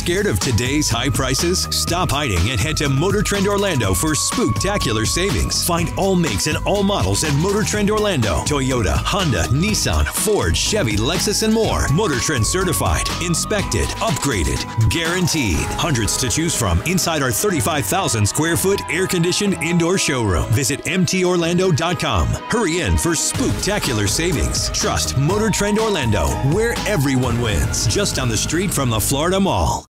Scared of today's high prices? Stop hiding and head to Motor Trend Orlando for Spooktacular savings. Find all makes and all models at Motor Trend Orlando. Toyota, Honda, Nissan, Ford, Chevy, Lexus, and more. Motor Trend certified, inspected, upgraded, guaranteed. Hundreds to choose from inside our 35,000 square foot air-conditioned indoor showroom. Visit mtorlando.com. Hurry in for Spooktacular savings. Trust Motor Trend Orlando, where everyone wins. Just down the street from the Florida Mall.